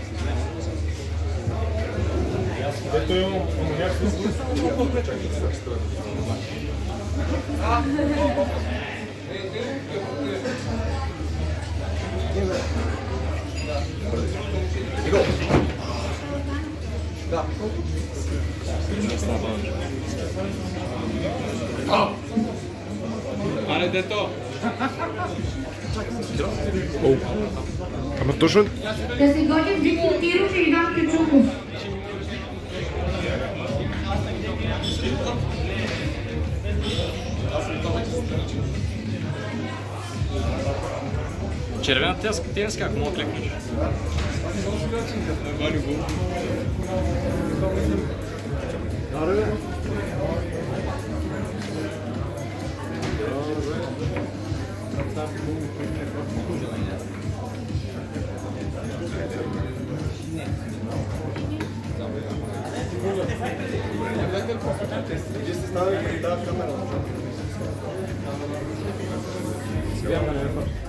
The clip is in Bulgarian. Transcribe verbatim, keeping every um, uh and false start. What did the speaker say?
Ето е амоняк с лъст. Аре, дето! Ама точно... Да се готим Дики Тиров и Иван Кючуков. Червена тенис как мога кликнеш? Gdje ste stavili da kamera?